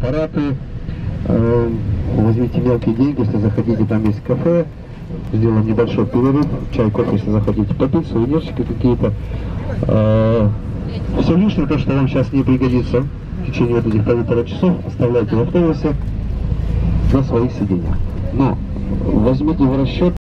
аппараты. Возьмите мелкие деньги, если захотите, там есть кафе. Сделаем небольшой перерыв, чай, кофе, если захотите попить, сувенирчики какие-то. Все лишнее, то, что вам сейчас не пригодится в течение вот этих 1,5 часов, оставляйте в автобусе на своих сиденьях. Но возьмите в расчет